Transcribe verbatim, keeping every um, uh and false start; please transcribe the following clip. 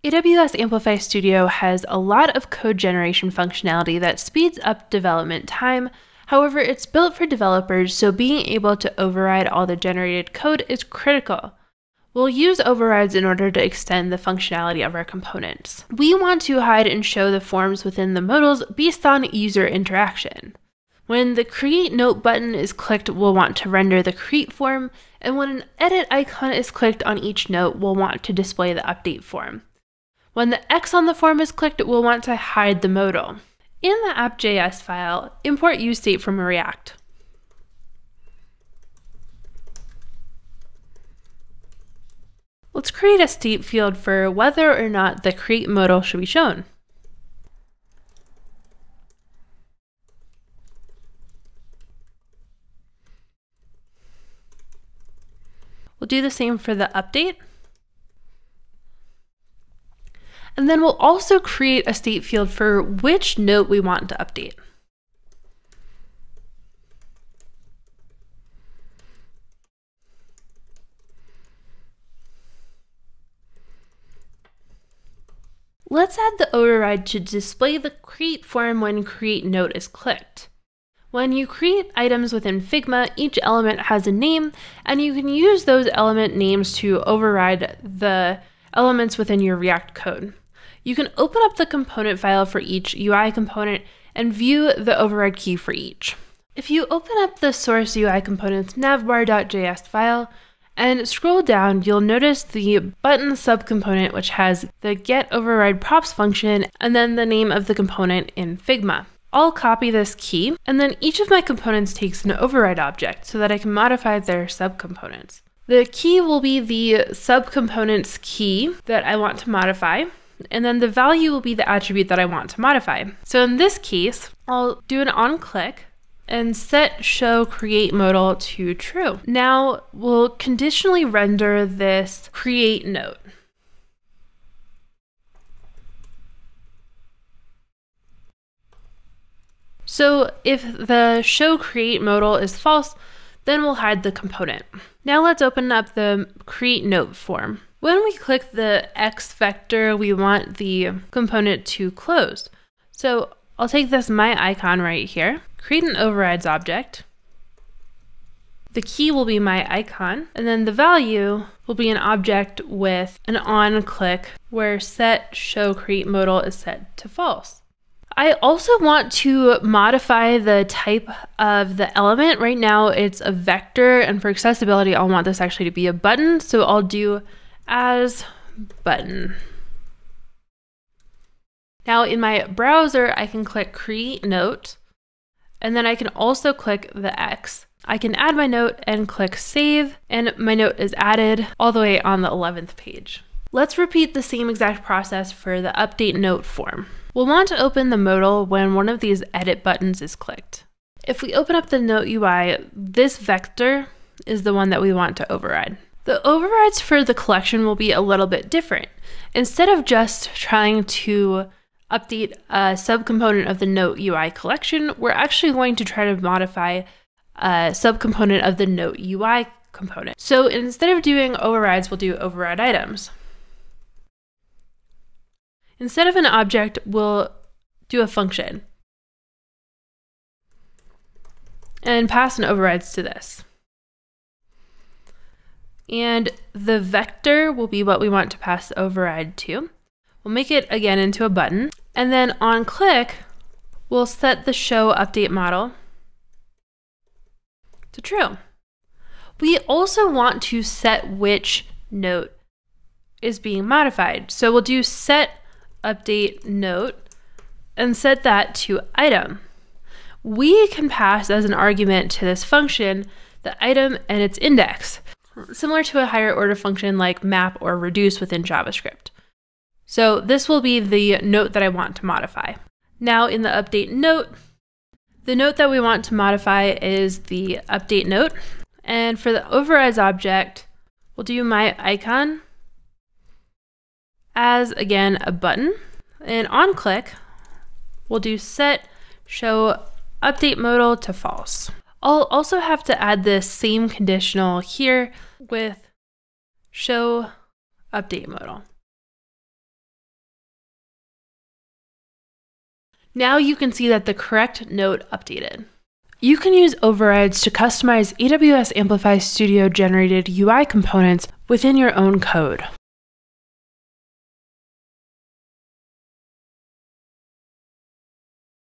A W S Amplify Studio has a lot of code generation functionality that speeds up development time. However, it's built for developers, so being able to override all the generated code is critical. We'll use overrides in order to extend the functionality of our components. We want to hide and show the forms within the modals based on user interaction. When the Create Note button is clicked, we'll want to render the Create form, and when an Edit icon is clicked on each note, we'll want to display the Update form. When the X on the form is clicked, we'll want to hide the modal. In the app.js file, import useState from React. Let's create a state field for whether or not the create modal should be shown. We'll do the same for the update. And then we'll also create a state field for which note we want to update. Let's add the override to display the create form when create note is clicked. When you create items within Figma, each element has a name, and you can use those element names to override the elements within your React code. You can open up the component file for each U I component and view the override key for each. If you open up the source U I component's navbar.js file and scroll down, you'll notice the button subcomponent, which has the get override props function and then the name of the component in Figma. I'll copy this key, and then each of my components takes an override object so that I can modify their subcomponents. The key will be the subcomponent's key that I want to modify, and then the value will be the attribute that I want to modify. So in this case, I'll do an onClick and set show create modal to true. Now we'll conditionally render this create note. So if the show create modal is false, then we'll hide the component. Now let's open up the create note form. When we click the X vector, we want the component to close. So I'll take this my icon right here, create an overrides object. The key will be my icon, and then the value will be an object with an on click where set show create modal is set to false. I also want to modify the type of the element. Right now it's a vector, and for accessibility, I'll want this actually to be a button. So I'll do as button. Now in my browser, I can click create note, and then I can also click the X. I can add my note and click save, and my note is added all the way on the eleventh page. Let's repeat the same exact process for the update note form. We'll want to open the modal when one of these edit buttons is clicked. If we open up the note U I, this vector is the one that we want to override. The overrides for the collection will be a little bit different. Instead of just trying to update a subcomponent of the note U I collection, we're actually going to try to modify a subcomponent of the note U I component. So instead of doing overrides, we'll do override items. Instead of an object, we'll do a function and pass an overrides to this. And the vector will be what we want to pass the override to. We'll make it again into a button, and then on click, we'll set the show update modal to true. We also want to set which note is being modified. So we'll do set update note and set that to item. We can pass as an argument to this function the item and its index, similar to a higher order function like map or reduce within JavaScript. So this will be the note that I want to modify. Now in the update note, the note that we want to modify is the update note. And for the overrides object, we'll do my icon as, again, a button. And on click, we'll do set show update modal to false. I'll also have to add this same conditional here with show update modal. Now you can see that the correct note updated. You can use overrides to customize A W S Amplify Studio generated U I components within your own code.